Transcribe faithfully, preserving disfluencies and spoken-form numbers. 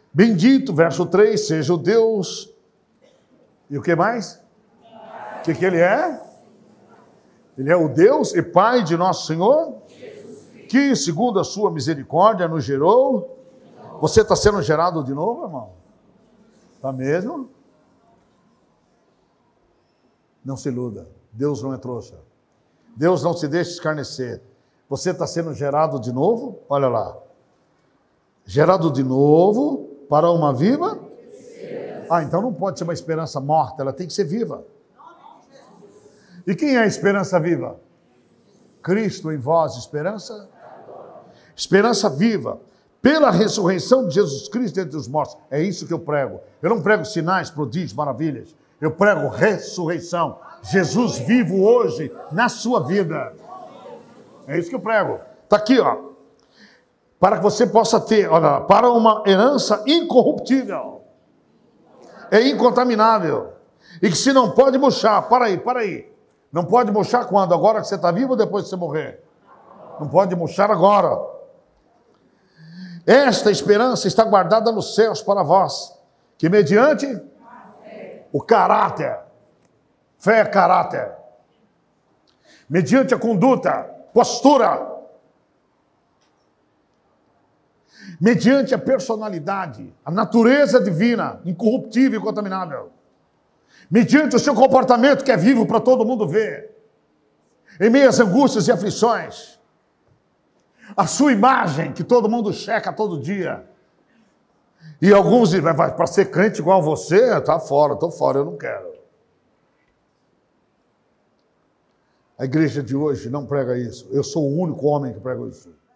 Bendito, verso três, seja o Deus. E o que mais? O que, que ele é? Ele é o Deus e Pai de nosso Senhor, que, segundo a sua misericórdia, nos gerou. Você está sendo gerado de novo, irmão? Está mesmo? Não se iluda. Deus não é trouxa. Deus não se deixa escarnecer. Você está sendo gerado de novo? Olha lá. Gerado de novo para uma viva? Ah, então não pode ser uma esperança morta, ela tem que ser viva. E quem é a esperança viva? Cristo em vós, esperança? Esperança viva. Pela ressurreição de Jesus Cristo entre os mortos. É isso que eu prego. Eu não prego sinais, prodígios, maravilhas. Eu prego ressurreição. Jesus vivo hoje na sua vida. É isso que eu prego. Está aqui, ó. Para que você possa ter, olha lá, para uma herança incorruptível. É incontaminável. E que se não pode murchar. Para aí, para aí. Não pode murchar quando? Agora que você está vivo ou depois que você morrer? Não pode murchar agora. Esta esperança está guardada nos céus para vós, que mediante o caráter, fé é caráter, mediante a conduta, postura, mediante a personalidade, a natureza divina, incorruptível e incontaminável, mediante o seu comportamento que é vivo para todo mundo ver, em meio às angústias e aflições, a sua imagem, que todo mundo checa todo dia. E alguns dizem, para ser crente igual a você, está fora, estou fora, eu não quero. A igreja de hoje não prega isso. Eu sou o único homem que prega isso.